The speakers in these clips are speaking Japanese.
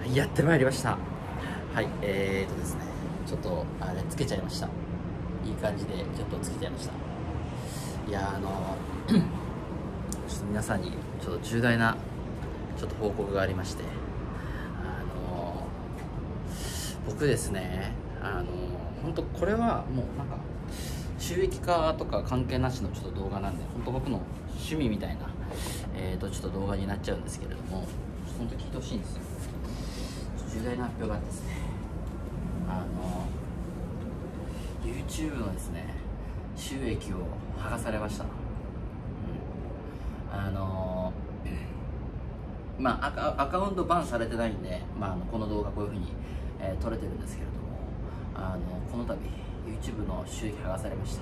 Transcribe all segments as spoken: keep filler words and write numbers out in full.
やってまいりました。はい、えーとですね、ちょっとあれつけちゃいました。いい感じでちょっとつけちゃいました。いやあのちょっと皆さんにちょっと重大なちょっと報告がありまして、あの僕ですね、あの本当これはもうなんか収益化とか関係なしのちょっと動画なんで、本当僕の趣味みたいな、えーとちょっと動画になっちゃうんですけれども、本当聞いてほしいんですよ。重大な発表があってですね、あの YouTube のですね収益を剥がされました。うん、あのまあアカ、アカウントバンされてないんで、まあ、あのこの動画こういうふうに、えー撮れてるんですけれども、あのこの度 YouTube の収益剥がされました。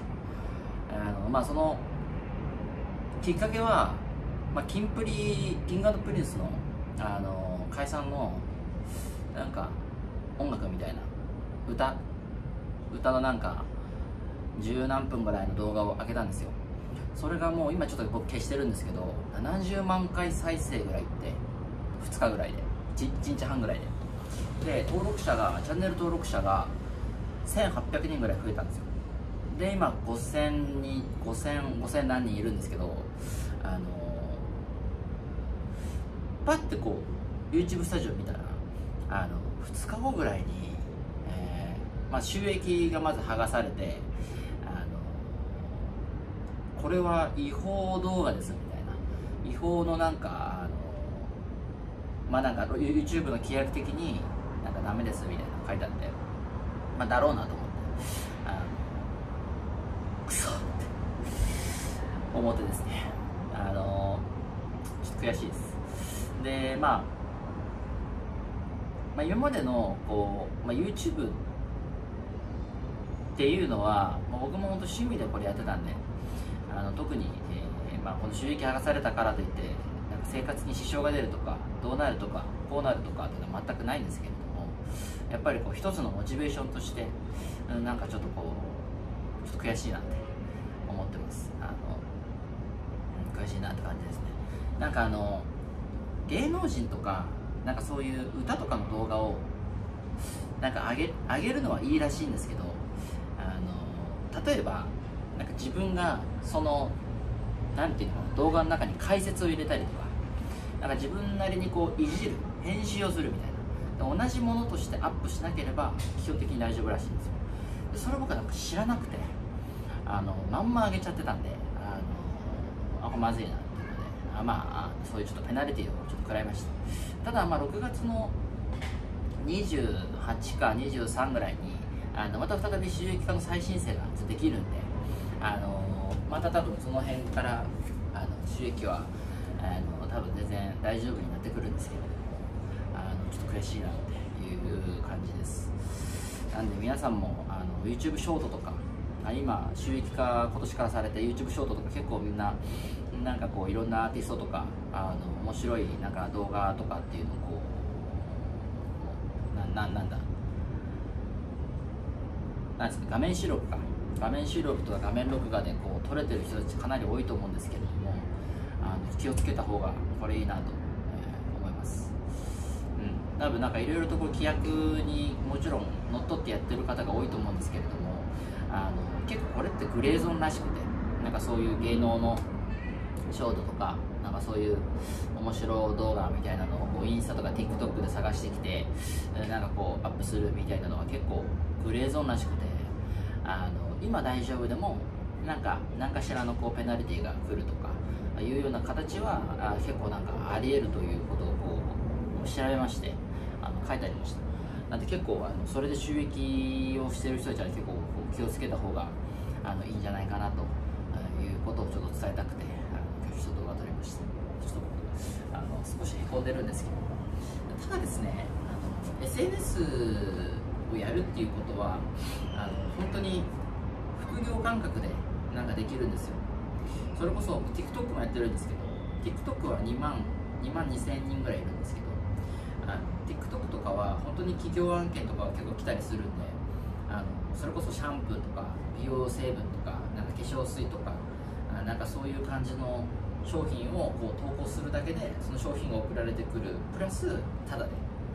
あのまあそのきっかけは、まあ、キンプリキング&プリンスのあの解散のなんか音楽みたいな歌歌のなんか十何分ぐらいの動画を上げたんですよ。それがもう今ちょっと僕消してるんですけど、ななじゅうまんかい再生ぐらいってふつかぐらいで いち, いちにちはんぐらいでで登録者がチャンネル登録者がせんはっぴゃくにんぐらい増えたんですよ。で今ごせんにんごせんごせん何人いるんですけど、あのパッてこう YouTube スタジオ見たらあのふつかごぐらいに、えーまあ、収益がまず剥がされて、あのこれは違法動画ですみたいな、違法のなんかあのまあなんか YouTube の規約的になんかダメですみたいなの書いてあって、まあだろうなと思って、あのクソって思ってですね、あのちょっと悔しいです。でまあまあ、今までのこう、まあ、YouTube っていうのは、まあ、僕も本当趣味でこれやってたんで、あの特に、えーまあ、この収益剥がされたからといってなんか生活に支障が出るとかどうなるとかこうなるとかっていうのは全くないんですけれども、やっぱりこう一つのモチベーションとして、うん、なんかちょっとこうちょっと悔しいなって思ってます。あの、うん、悔しいなって感じですね。なんかあの芸能人とかなんかそういう歌とかの動画をなんか上げ、上げるのはいいらしいんですけど、あの例えばなんか自分がそのなんていうの動画の中に解説を入れたりとか、なんか自分なりにこういじる編集をするみたいな、同じものとしてアップしなければ基本的に大丈夫らしいんですよ。でそれ僕はなんか知らなくて、あのまんま上げちゃってたんで、あのあこれまずいなっていうので、あまあそういうちょっとペナルティーをちょっと食らいました。ただまあろくがつのにじゅうはちかにじゅうさんぐらいにあのまた再び収益化の再申請ができるんで、あのまた多分その辺からあの収益はあの多分全然大丈夫になってくるんですけれども、あのちょっと悔しいなっていう感じです。なんで皆さんもあの YouTube ショートとか、今収益化今年からされて YouTube ショートとか結構みんななんかこういろんなアーティストとかあの面白いなんか動画とかっていうのをこうなななんだなんですか画面収録か画面収録とか画面録画でこう撮れてる人たちかなり多いと思うんですけれども、あの気をつけた方がこれいいなと、えー、思います。うん、多分なんかいろいろとこう規約にもちろんのっとってやってる方が多いと思うんですけれども、あの結構これってグレーゾーンらしくて、なんかそういう芸能のショートとかなんかそういう面白動画みたいなのをこうインスタとか TikTok で探してきてなんかこうアップするみたいなのは結構グレーゾーンらしくて、あの今大丈夫でもなんか何かしらのこうペナルティーが来るとかいうような形はあ結構なんかありえるということをこう調べまして、あの書いてありました。なんで結構あのそれで収益をしている人たちは結構こう気をつけた方があのいいんじゃないかなということをちょっと伝えたくて、ちょっと動画撮りました。ちょっとあの少しへこんでるんですけど、ただですね、あの エスエヌエス をやるっていうことはあの本当に副業感覚でなんかできるんですよ。それこそ TikTok もやってるんですけど、 TikTok はにまんにせんにんぐらいいるんですけど、あの TikTok とかは本当に企業案件とかは結構来たりするんで、あのそれこそシャンプーとか美容成分とかなんか化粧水とかなんかそういう感じの商品をこう投稿するだけでその商品が送られてくるプラスタダで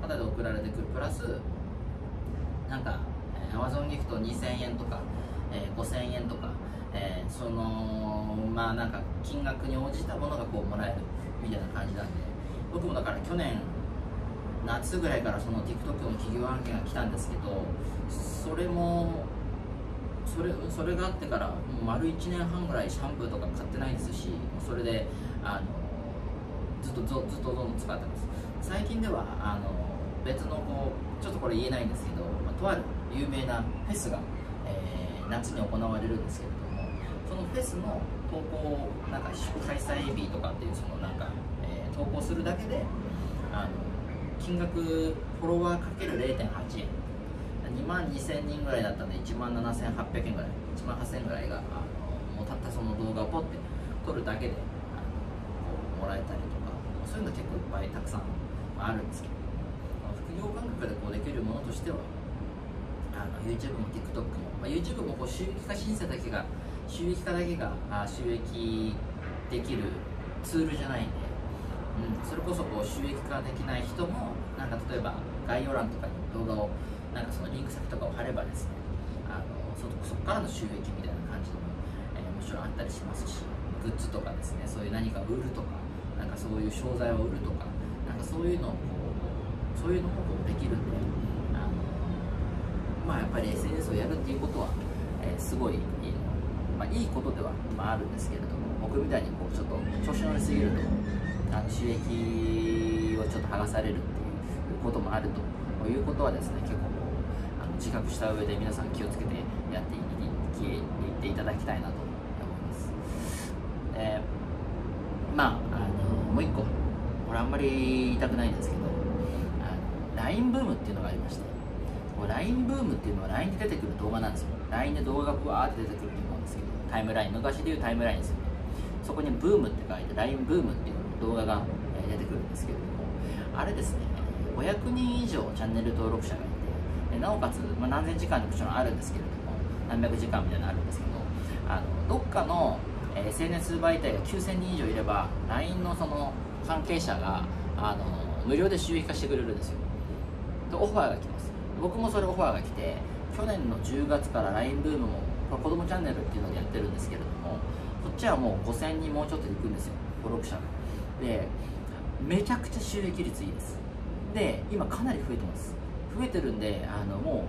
タダで送られてくるプラスなんか、えー、Amazon ギフトにせんえんとか、えー、ごせんえんとか、えー、そのまあなんか金額に応じたものがこうもらえるみたいな感じなんで、僕もだから去年夏ぐらいからその TikTok の企業案件が来たんですけど、それもそれそれがあってからもう丸いちねんはんぐらいシャンプーとか買ってないですし、それであのずっとずっとどんどん使ってます。最近ではあの別のこうちょっとこれ言えないんですけど、まあ、とある有名なフェスが、えー、夏に行われるんですけれども、そのフェスの投稿なんか開催日とかっていうそのなんか、えー、投稿するだけであの金額フォロワーかける れいてんはちえん、にまんにせんにんぐらいだったんでいちまんななせんはっぴゃくえんぐらい、いちまんはっせんえんぐらいがあのもうたったその動画をポッて撮るだけであのこうもらえたりとか、そういうの結構いっぱいたくさんあるんですけど、副業感覚でこうできるものとしてはあの YouTube も TikTok も、まあ、YouTube もこう収益化申請だけが収益化だけがあ収益できるツールじゃないんで、うん、それこそこう収益化できない人もなんか例えば概要欄とかに動画をなんかそのリンク先とかを貼ればですね、あの そ, そこからの収益みたいな感じでも、えー、もちろんあったりしますし、グッズとかですね、そういう何か売るとか、なんかそういう商材を売るとか、なんかそういうのをこうそういうのもこうできるんで、あのまあやっぱり エスエヌエス をやるっていうことは、えー、すごいいい、まあ、いいことでは、まあ、あるんですけれども、僕みたいにこうちょっと調子乗りすぎるとあの収益をちょっと剥がされるっていうこともあるということはですね、結構あの自覚した上で皆さん気をつけてやっていっていただきたいなと思います。えー、まあ、あのもう一個これあんまり言いたくないんですけど、あの ライン ブームっていうのがありまして、こう ライン ブームっていうのは ライン で出てくる動画なんですよ。 ライン で動画がブワーって出てくると思うんですけど、タイムライン、昔でいうタイムラインですよね。そこにブームって書いて ライン ブームっていう動画が出てくるんですけれども、あれですね、ごひゃくにん以上チャンネル登録者がいて、なおかつ、まあ、何千時間でもちろんあるんですけれども、何百時間みたいなのあるんですけど、あのどっかの エスエヌエス 媒体がきゅうせんにん以上いれば ライン のその関係者があの無料で収益化してくれるんですよ。でオファーが来ます。僕もそれオファーが来て、去年のじゅうがつから ライン ブームもこれ子供チャンネルっていうのでやってるんですけれども、こっちはもうごせんにんもうちょっといくんですよ、登録者が。でめちゃくちゃ収益率いいです。で今かなり増えてます。増えてるんで、あのも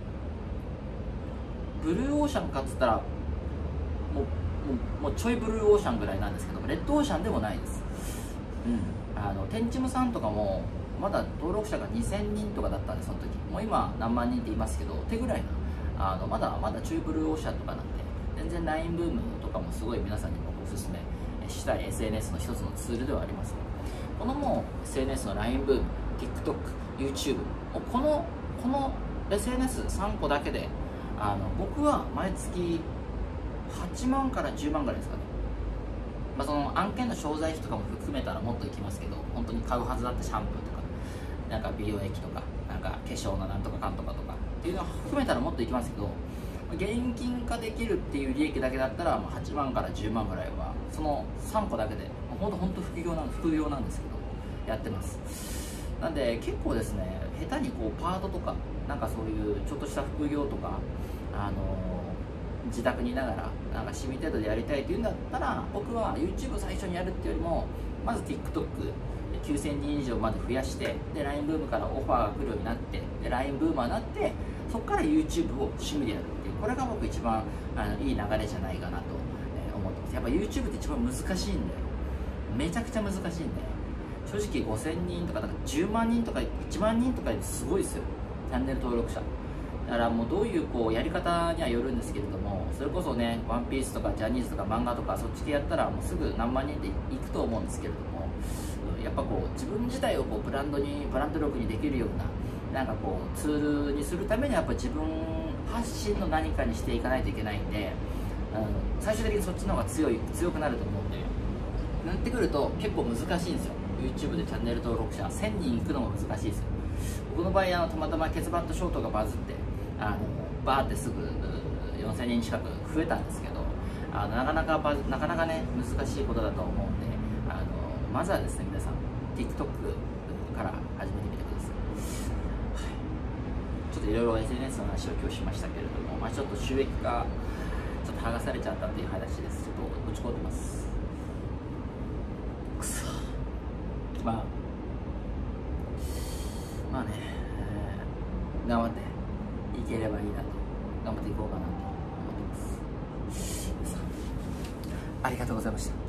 うブルーオーシャンかっつったらもうもうもうちょいブルーオーシャンぐらいなんですけど、レッドオーシャンでもないです。うん、あのテンチムさんとかもまだ登録者がにせんにんとかだったんで、その時もう今何万人って言いますけど手ぐらいな、あのまだまだちょいブルーオーシャンとかなんで、全然 ライン ブームとかもすごい皆さんにもおすすめしたい エスエヌエス の一つのツールではあります。このもう エスエヌエス の ライン ブーム、TikTok、YouTube、このこの エスエヌエスさん 個だけであの僕は毎月はちまんからじゅうまんぐらいですかね。まあ、その案件の商材費とかも含めたらもっといきますけど、本当に買うはずだったシャンプーとか、なんか美容液とか、なんか化粧のなんとかかんとかとかっていうのを含めたらもっといきますけど、現金化できるっていう利益だけだったらはちまんからじゅうまんぐらいはそのさんこだけで本当本当副業なん副業なんですけどやってます。なんで結構ですね、下手にこうパートとかなんかそういうちょっとした副業とか、あのー、自宅にいながらなんか趣味程度でやりたいっていうんだったら、僕は YouTube 最初にやるっていうよりもまず TikTokきゅうせんにん以上まで増やして、で ライン ブームからオファーが来るようになって、で ライン ブーマーになって、そこから YouTube を趣味でやるっていう、これが僕一番あのいい流れじゃないかなと思ってます。やっぱ YouTube って一番難しいんで、めちゃくちゃ難しいんで、正直ごせんにんとか、だからじゅうまんにんとかいちまんにんとかすごいですよ、チャンネル登録者。だからもうどういうこうやり方にはよるんですけれども、それこそね、ワンピースとかジャニーズとか漫画とかそっち系やったらもうすぐ何万人でいくと思うんですけれども、やっぱこう自分自体をこうブランドにブランド力にできるようななんかこうツールにするためにはやっぱ自分発信の何かにしていかないといけないんで、あの最終的にそっちの方が強い強くなると思うんで、なってくると結構難しいんですよ。 YouTube でチャンネル登録者せんにんいくのも難しいですよ。僕の場合あのたまたまケツバットショートがバズってあのバーってすぐよんせんにん近く増えたんですけど、あのなかなかバズなかなかね難しいことだと思うんで、あのまずはですね皆さん TikTok から始めてみてください。 といろいろ エスエヌエス の話を今日しましたけれども、まあ、ちょっと収益がちょっと剥がされちゃったっていう話です。ちょっと落ち込んでます。くそ。まあまあね、えー、頑張っていければいいなと、頑張っていこうかなと思ってます。ありがとうございました。